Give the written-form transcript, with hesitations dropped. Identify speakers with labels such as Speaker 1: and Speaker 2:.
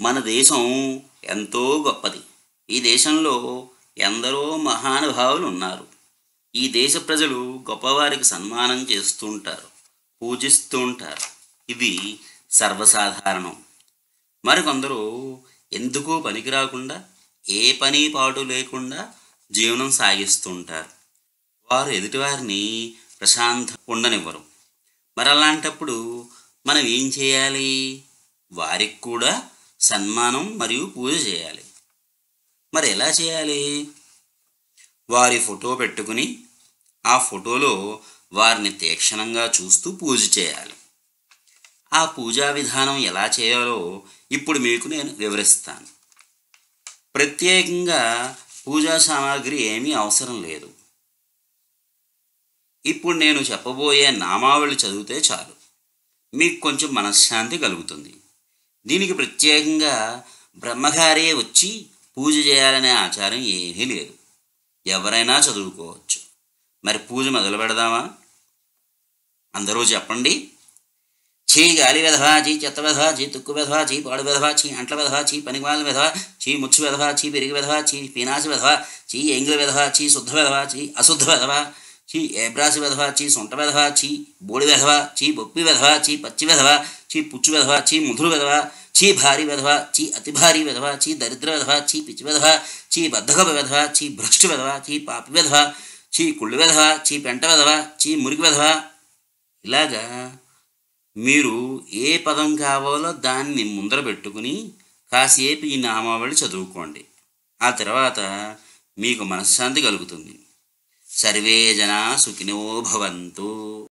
Speaker 1: మన దేశం ఎంతో గొప్పది. ఈ దేశంలో ఎందరో మహానుభావులు ఉన్నారు. ఈ దేశ ప్రజలు గొప్పవారికి సన్మానం చేస్తూ ఉంటారు, పూజిస్తూ ఉంటారు. ఇది సర్వసాధారణం. మరికొందరు ఎందుకో పనికి రాకుండా, ఏ పని పాటు లేకుండా జీవనం సాగిస్తూ ఉంటారు. వారు ఎదుటివారిని ప్రశాంతంగా ఉండనివ్వరు. మరి అలాంటప్పుడు మనం ఏం చేయాలి? వారికి కూడా సన్మానం మరియు పూజ చేయాలి. మరి ఎలా చేయాలి? వారి ఫోటో పెట్టుకుని ఆ ఫోటోలో వారిని తీక్షణంగా చూస్తూ పూజ చేయాలి. ఆ పూజా విధానం ఎలా చేయాలో ఇప్పుడు మీకు నేను వివరిస్తాను. ప్రత్యేకంగా పూజా సామాగ్రి ఏమీ అవసరం లేదు. ఇప్పుడు నేను చెప్పబోయే నామావళి చదివితే చాలు, మీకు కొంచెం మనశ్శాంతి కలుగుతుంది. దీనికి ప్రత్యేకంగా బ్రహ్మగారే వచ్చి పూజ చేయాలనే ఆచారం ఏమీ లేదు. ఎవరైనా చదువుకోవచ్చు. మరి పూజ మొదలు పెడదామా? అందరూ చెప్పండి. చీ గాలి వెధవా, చీ చెత్త వెధవా, చీ తుక్కు వెధవా, చీ పాడు వెధవా, చీ అంట్ల వెధవా, చీ పనికిమాలిన వెధవా, చీ ముచ్చు వెధవా, చీ పెరిగి వెధవా, చీ పీనాసి వెధవా, చీ ఎంగిలి వెధవా, చీ శుద్ధ వెధవా, చీ అశుద్ధ వెధవా, చీ ఏబ్రాసి వెధవా, చీ సొంట వెధవా, చీ బోడి వెధవా, చీ బొప్పి వెధవా, చీ పచ్చి వెధవా, చీ పుచ్చు వెధవా, చీ ముదురు వెధవా, చీ భారీ వెధవా, చీ అతి భారీ వెధవా, చీ దరిద్ర వెధవా, చీ పిచ్చి వెధవా, చీ బద్ధకపు వెధవా, చీ భ్రష్టు వెధవా, చీ పాపి వెధవా, చీ కుళ్ళు వెధవా, చీ పెంట వెధవా, చీ మురికి వెధవా. ఇలాగా మీరు ఏ పదం కావాలో దాన్ని ముందర పెట్టుకుని కాసేపు ఈ నామావళి చదువుకోండి. ఆ తర్వాత మీకు మనశ్శాంతి కలుగుతుంది. సర్వే జనా సుఖినో భవంతు.